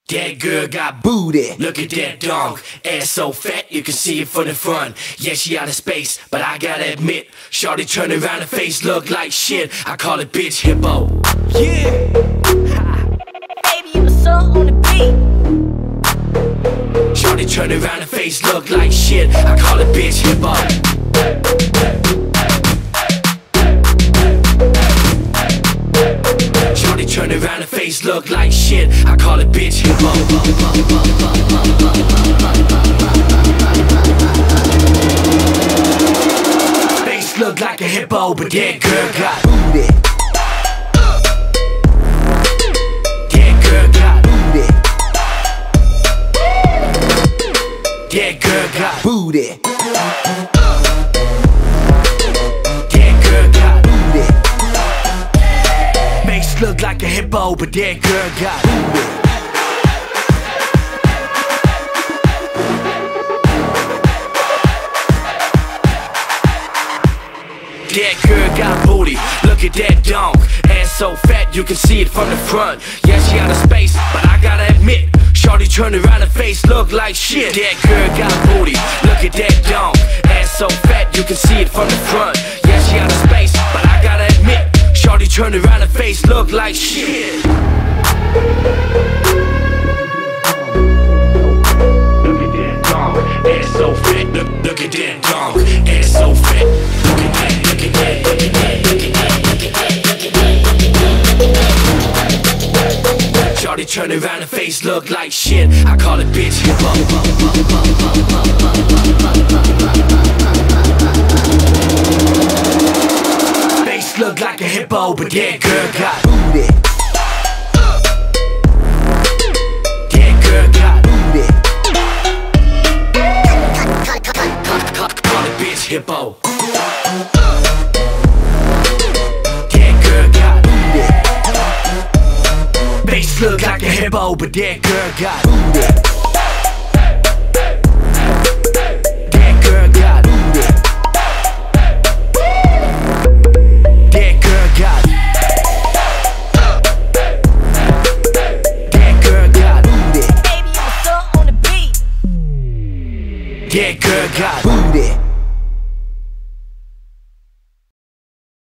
That girl got booty, look at that dong. Ass so fat, you can see it from the front. Yeah, she out of space, but I gotta admit, shorty turn around, her face look like shit. I call it bitch Hippo. Yeah. Baby, you a song on the beat. Shorty turn around, her face look like shit. I call it bitch Hippo. Shorty turn around, her face look like shit. I call it bitch Hippo. Face look like a hippo, but that girl got booty. That girl got booty. That girl got booty. That girl got booty. Face look like a hippo, but that girl got booty. That girl got booty, look at that donk. Ass so fat, you can see it from the front. Yeah, she out of space, but I gotta admit, shorty turn around, her face look like shit. That girl got booty, look at that donk. Ass so fat, you can see it from the front. Yeah, she out of space, but I gotta admit, shorty turn around, her face look like shit. Look at that donk, ass so fat. Look at that donk, ass so fat. Look at that. Shorty turn around, her face look like shit. I call it bitch Hippo. Face look like a hippo, but that girl got booty. That girl got booty. Call it bitch Hippo. Face look like a hippo, but that girl got booty. That girl got booty. That girl got. That girl got booty. Baby, you a song on the beat. That girl got booty.